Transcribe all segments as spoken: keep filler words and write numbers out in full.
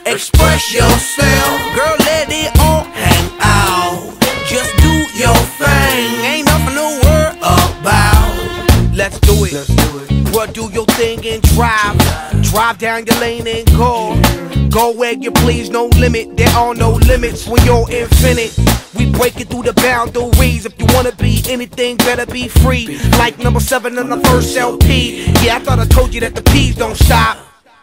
Express yourself, girl, let it all hang out. Just do your thing, ain't nothing to worry about. Let's do it. Let's do it. Well, do your thing and drive. Drive down your lane and go. Go where you please, no limit. There are no limits when you're infinite. We break it through the boundaries. If you wanna be anything, better be free. Like number seven on the first L P. Yeah, I thought I told you that the P's don't stop.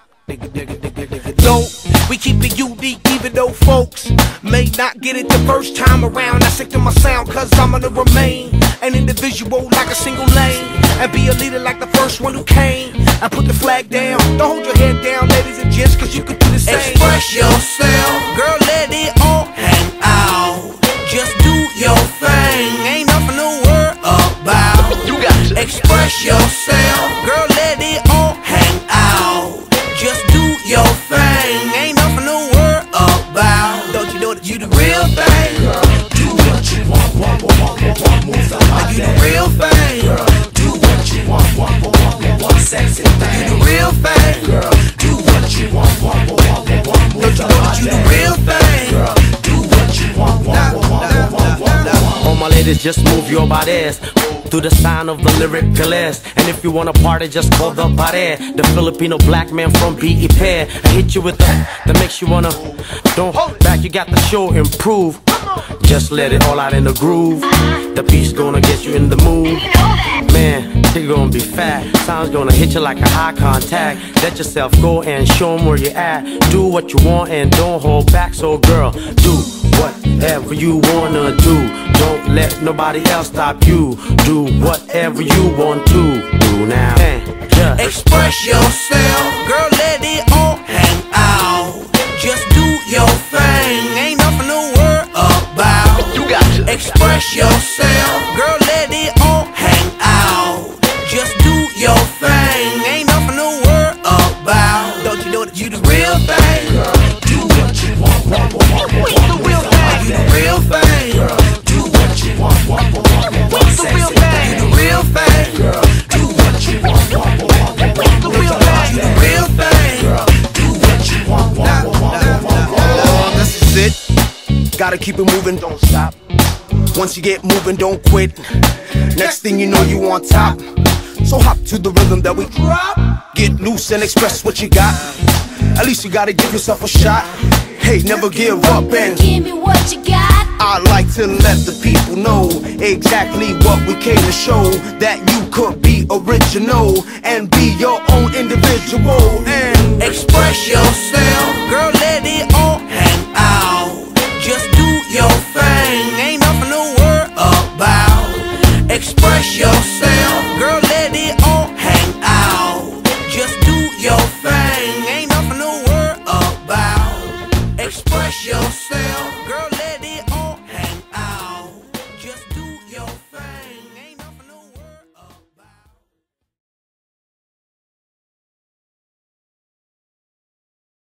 Dope, we keep it unique even though folks may not get it the first time around. I stick to my sound cause I'm gonna remain an individual like a single lane, and be a leader like the first one who came. And put the flag down, don't hold your head down, ladies and gents, cause you could do the same. Express yourself, girl, let it all hang out. Just do your thing, ain't nothing to worry about. You got to express yourself, girl, let it all hang out. Just do your thing, ain't nothing to worry about. Don't you know that you the real thing? Girl, do what you want, want, want, want, want, want, move the body. You the real thing? Girl, do what you want, want, want, want, want, want, sexy thing. You the real thing? Girl, do what you want, want, want, want, want, want, move the body. Don't you know that you the real thing? Girl, do what you want, want, want, want, want, want, want. All my ladies, just move your bodies through the sound of the lyricalist. And if you wanna party, just call the pared. The Filipino black man from B E Pair. I hit you with the that makes you wanna. Don't hold back, you got the show improve. Just let it all out in the groove. The beat's gonna get you in the mood. Man, you're gonna be fat. Sound's gonna hit you like a high contact. Let yourself go and show 'em where you at. Do what you want and don't hold back. So girl, do whatever you wanna do. Don't let nobody else stop you. Do whatever you want to do now. And just express yourself, girl, let it all hang out. Just do your thing, ain't nothing to worry about. You got to express yourself, girl, let it all hang out. Just do your thing, ain't nothing to worry about. Don't you know that you the real thing? Girl, do what you want, want, want, want, want, want, the real thing? You the real thing? Girl, do what you want, want, want, want, want, want, the real thing? You the real thing? Girl, do what you want, want, want, want, want, want, the real thing? You the real thing? Girl, do what you want, want, want, want, want, want, want. This is it. Gotta keep it moving, don't stop. Once you get moving, don't quit. Next thing you know, you on top. So hop to the rhythm that we drop. Get loose and express what you got. At least you gotta give yourself a shot. Hey, never give up and give me what you got. I like to let the people know exactly what we came to show. That you could be original and be your own individual. And express yourself, girl, let